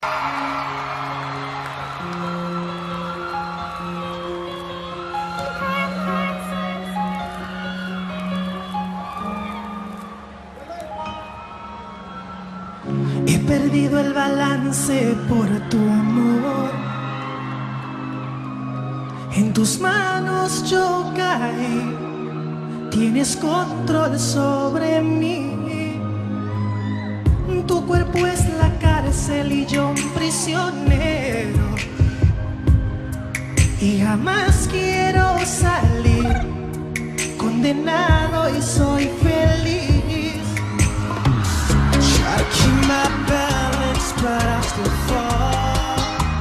He perdido el balance por tu amor. En tus manos yo caí. Tienes control sobre mí. Tu cuerpo es la cárcel y yo un prisionero. Y jamás quiero salir. Condenado y soy feliz. Try to keep my balance, but I still fall.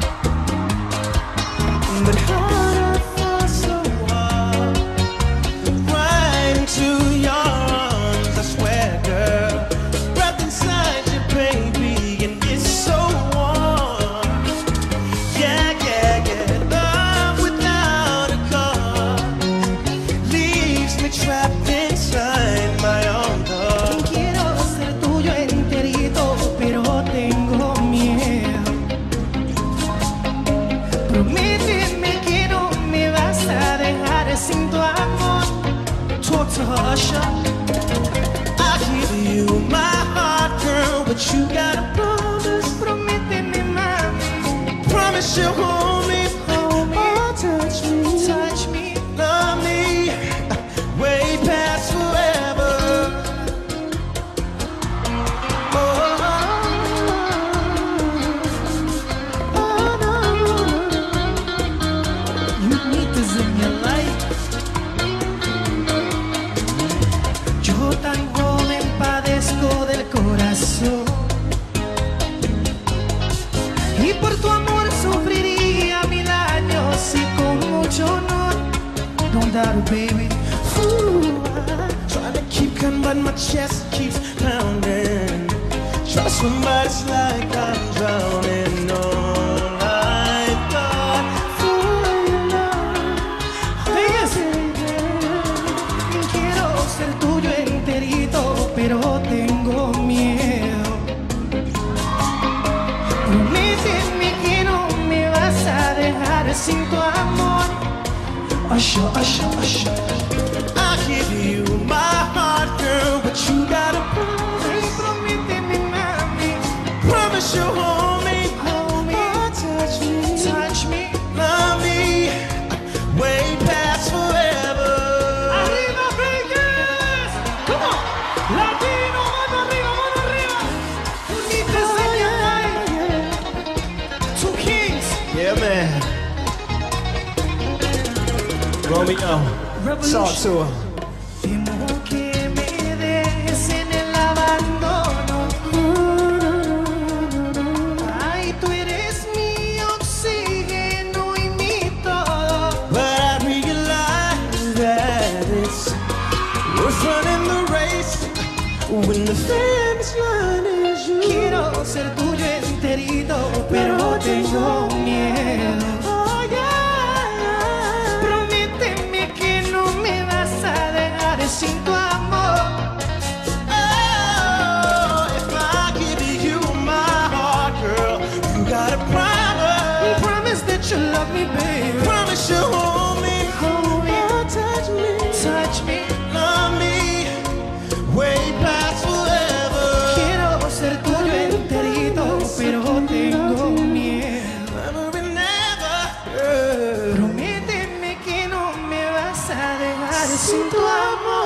But hard I fall so hard. Right into your arms, I swear, girl. Breath inside you, baby, and it's so warm. Yeah, yeah, yeah. Love without a cause leaves me trapped inside my own heart. Quiero ser tuyo enterito, pero tengo miedo. Prométeme que no me vas a dejar sin tu amor. Talk to her, Usher. I'll give you my heart, girl, but you gotta promise. Prométeme, mami. Promise you'll hold me, hold me. Oh, touch me, love me, way past forever. Oh, no. You need this in your life. Yo tan joven padezco del corazón. Y por tu amor sufriría 1000 años y con mucho honor. Don't doubt it, baby. Ooh, I try to keep calm, but my chest keeps pounding. Trust me, but it's like I'm drowning. All I got for your love. Quiero ser tuyo enterito, pero tengo miedo. Prométeme que no me vas a dejar sin tu amor. Usher, Usher, Usher. I'll give you my heart, girl, but you gotta promise. Prométeme, mami. Promise you'll hold me, oh, touch me, love me, way past forever. Arriba, Vegas! Come on! Latino, mano arriba! You need this in your life. Two kings. Yeah, man. Romeo, talk to her. Temo que me dejes en el abandono. Ay, tú eres mi oxígeno y mi todo. But I realize that it's worth running the race when the finish line is you. Quiero ser tuyo enterito, pero tengo miedo. Oh, yeah. Prométeme que no me vas a dejar sin tu amor. Oh, if I give you my heart, girl, you gotta promise. Promise that you love me, baby. Promise you'll hold me, Oh, touch me, love me. way past forever. Quiero ser tuyo enterito, pero tengo miedo. Never and never. Prométeme que no me vas a dejar sin tu amor.